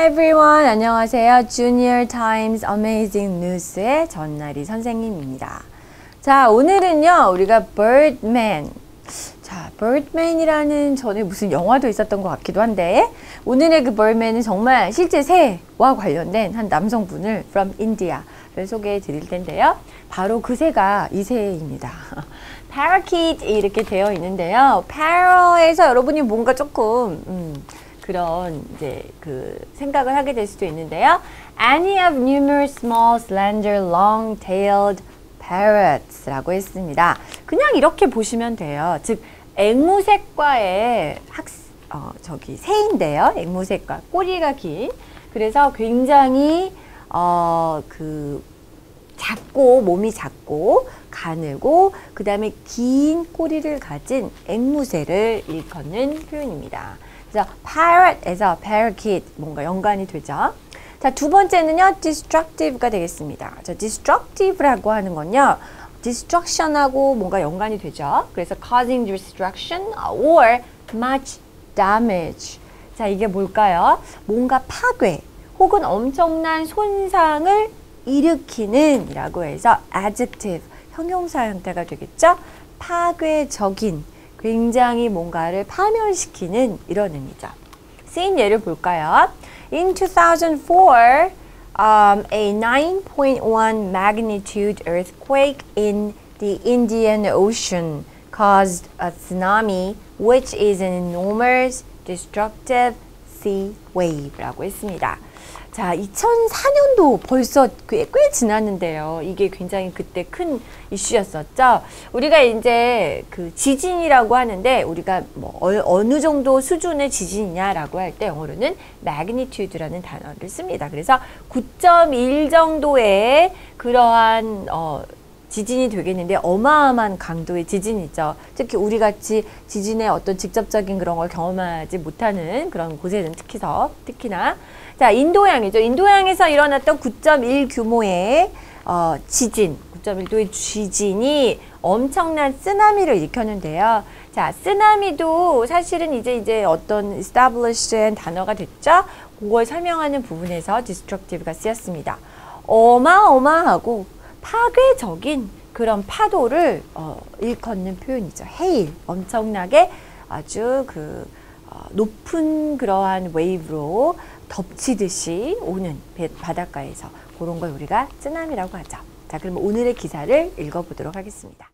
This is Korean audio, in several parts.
Hi everyone. 안녕하세요. Junior Times Amazing News의 전나리 선생님입니다. 자, 오늘은요, 우리가 Birdman. 자, Birdman이라는 전에 무슨 영화도 있었던 것 같기도 한데, 오늘의 그 Birdman은 정말 실제 새와 관련된 한 남성분을 from India를 소개해 드릴 텐데요. 바로 그 새가 이 새입니다. Parakeet 이렇게 되어 있는데요. Parrot에서 여러분이 뭔가 조금, 그런 이제 그 생각을 하게 될 수도 있는데요. Any of numerous small, slender, long-tailed parrots라고 했습니다. 그냥 이렇게 보시면 돼요. 즉 앵무새과의 새인데요. 앵무새과 꼬리가 긴. 그래서 굉장히 작고 몸이 작고 가늘고 그 다음에 긴 꼬리를 가진 앵무새를 일컫는 표현입니다. 그래서 parrot에서 parakeet 뭔가 연관이 되죠. 자, 두 번째는요, destructive가 되겠습니다. 자, destructive라고 하는 건요, destruction하고 뭔가 연관이 되죠. 그래서 causing destruction or much damage. 자, 이게 뭘까요? 뭔가 파괴 혹은 엄청난 손상을 일으키는 이라고 해서 adjective, 형용사 형태가 되겠죠. 파괴적인, 굉장히 뭔가를 파멸시키는 이런 의미죠. 쓰인 예를 볼까요? In 2004, a 9.1 magnitude earthquake in the Indian Ocean caused a tsunami, which is an enormous, destructive sea wave라고 했습니다. 자, 2004년도 벌써 꽤 지났는데요. 이게 굉장히 그때 큰 이슈였었죠. 우리가 이제 그 지진이라고 하는데 우리가 뭐 어느 정도 수준의 지진이냐라고 할 때 영어로는 magnitude라는 단어를 씁니다. 그래서 9.1 정도의 그러한 지진이 되겠는데 어마어마한 강도의 지진이죠. 특히 우리 같이 지진의 어떤 직접적인 그런 걸 경험하지 못하는 그런 곳에는 특히나 자, 인도양이죠. 인도양에서 일어났던 9.1 규모의 지진, 9.1도의 지진이 엄청난 쓰나미를 일으켰는데요. 자, 쓰나미도 사실은 이제 어떤 establish된 단어가 됐죠. 그걸 설명하는 부분에서 destructive가 쓰였습니다. 어마어마하고 파괴적인 그런 파도를 일컫는 표현이죠. 헤일, 엄청나게 아주 높은 그러한 웨이브로 덮치듯이 오는 바닷가에서 그런 걸 우리가 쓰나미라고 하죠. 자, 그럼 오늘의 기사를 읽어보도록 하겠습니다.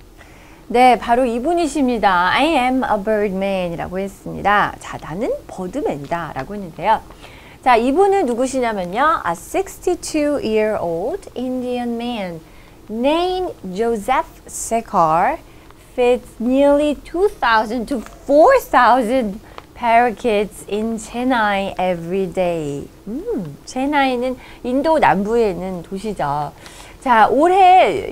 네, 바로 이분이십니다. I am a birdman 이라고 했습니다. 자, 나는 버드맨이다 라고 했는데요. 자, 이분은 누구시냐면요. A 62-year-old Indian man named Joseph Sekar feeds nearly 2,000 to 4,000 parakeets in Chennai every day. 체나이는 인도 남부에 있는 도시죠. 자, 올해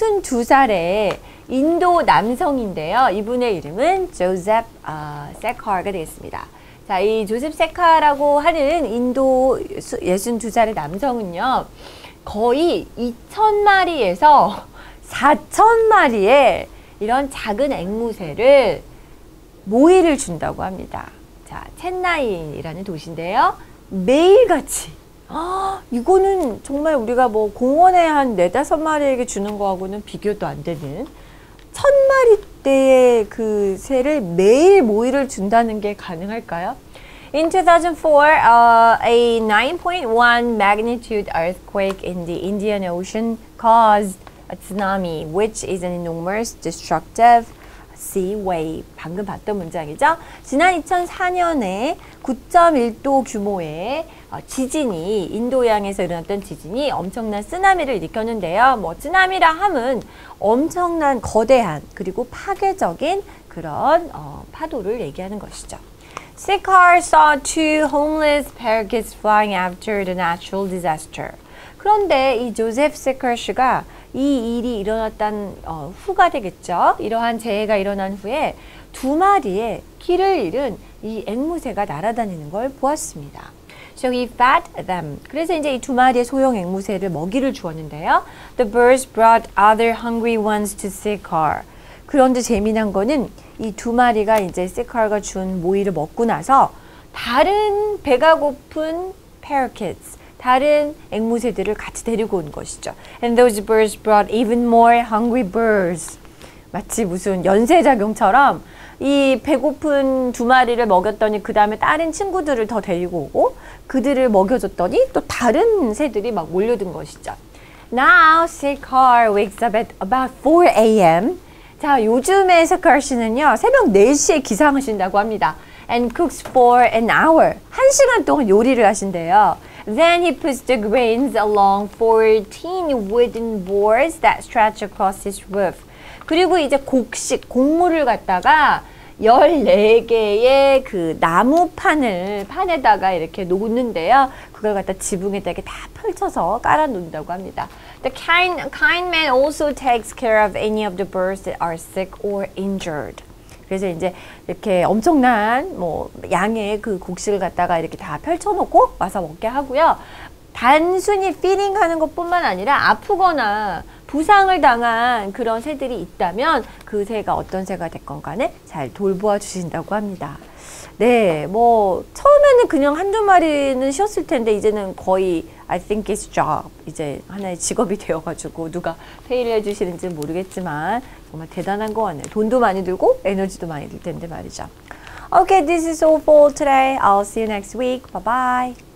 62살의 인도 남성인데요. 이분의 이름은 조셉 세카가 되겠습니다. 자, 이 조셉 세카라고 하는 인도 62살의 남성은요, 거의 2,000마리에서 4,000마리의 이런 작은 앵무새를 모이를 준다고 합니다. 자, 첸나이라는 도시인데요. 매일같이. 이거는 정말 우리가 뭐 공원에 한 4-5마리에게 주는 거하고는 비교도 안 되는 1,000마리대의 그 새를 매일 모이를 준다는 게 가능할까요? In 2004, a 9.1 magnitude earthquake in the Indian Ocean caused a tsunami, which is an enormous, destructive sea wave. 방금 봤던 문장이죠. 지난 2004년에 9.1도 규모의 지진이 인도양에서 일어났던 지진이 엄청난 쓰나미를 일으켰는데요. 뭐 쓰나미라 함은 엄청난 거대한 그리고 파괴적인 그런 파도를 얘기하는 것이죠. Sekar saw two homeless parakeets flying after the natural disaster. 그런데 이 조셉 세커 씨가 이 일이 일어났던 후가 되겠죠. 이러한 재해가 일어난 후에 2마리의 길을 잃은 이 앵무새가 날아다니는 걸 보았습니다. So he fed them. 그래서 이제 이 2마리의 소형 앵무새를 먹이를 주었는데요. The birds brought other hungry ones to Sekar. 그런데 재미난 거는 이 2마리가 이제 세카가 준 모이를 먹고 나서 다른 배가 고픈 parakeets, 다른 앵무새들을 같이 데리고 온 것이죠. And those birds brought even more hungry birds. 마치 무슨 연쇄작용처럼 이 배고픈 두 마리를 먹였더니 그 다음에 다른 친구들을 더 데리고 오고 그들을 먹여줬더니 또 다른 새들이 막 몰려든 것이죠. Now, Sekar wakes up at about 4 a.m. 자, 요즘에 세칼 씨는요, 새벽 4시에 기상하신다고 합니다. And cooks for an hour. 1시간 동안 요리를 하신대요. Then he puts the grains along 14 wooden boards that stretch across his roof. 그리고 이제 곡물을 갖다가 14개의 그 판에다가 이렇게 놓는데요. 그걸 갖다 지붕에다 이렇게 다 펼쳐서 깔아 놓는다고 합니다. The kind man also takes care of any of the birds that are sick or injured. 그래서 이제 이렇게 엄청난 양의 그 곡식을 갖다가 이렇게 다 펼쳐놓고 와서 먹게 하고요. 단순히 피딩하는 것뿐만 아니라 아프거나 부상을 당한 그런 새들이 있다면 그 새가 어떤 새가 됐건 간에 잘 돌보아 주신다고 합니다. 네, 처음에는 그냥 한두 마리는 쉬었을 텐데 이제는 거의 I think it's job, 이제 하나의 직업이 되어가지고 누가 페이를 해주시는지 모르겠지만 정말 대단한 거 같네요. 돈도 많이 들고 에너지도 많이 들 텐데 말이죠. Okay, this is all for today. I'll see you next week. Bye bye.